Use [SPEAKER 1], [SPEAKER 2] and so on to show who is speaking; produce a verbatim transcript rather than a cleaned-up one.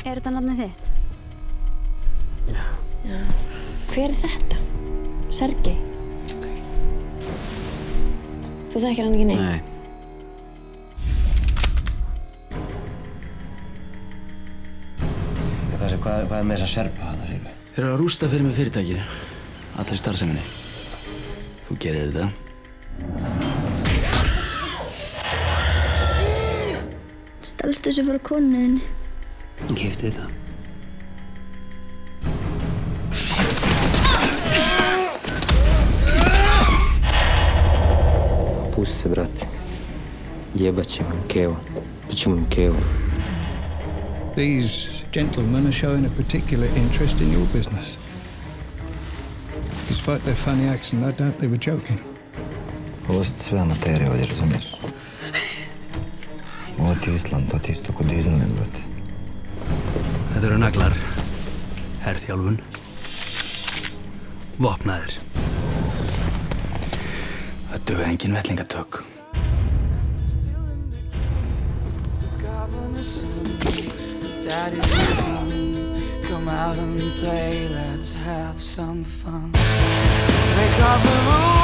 [SPEAKER 1] Er þetta nafnið þitt?
[SPEAKER 2] Já. Já. Hver er þetta? Sergei? Þú þekkir hann ekki neitt?
[SPEAKER 3] Nei. Hvað, hvað, hvað er með þess að serpa hana, segir við?
[SPEAKER 4] Þeir eru að rústa fyrir mig fyrirtækinu. Allir starfseminni. Þú gerir þetta.
[SPEAKER 1] Stalst þessu frá konuðinni.
[SPEAKER 3] Hún keypti þetta. Пусти, брат. Ебать ему Кео. Почему Кео?
[SPEAKER 5] These gentlemen are showing a particular interest in your business. Despite their funny accent, I doubt they were joking.
[SPEAKER 3] Ovo ste sve amaterije ovdje, razumiješ? Ovo ti je Island, to ti je isto kod Disneyland, brate.
[SPEAKER 4] Þetta eru naglar, herþjálfun, vopnaðir. Það duga engin vettlingatök.
[SPEAKER 6] Daddy's come, come out and play, let's have some fun. Take off the rules.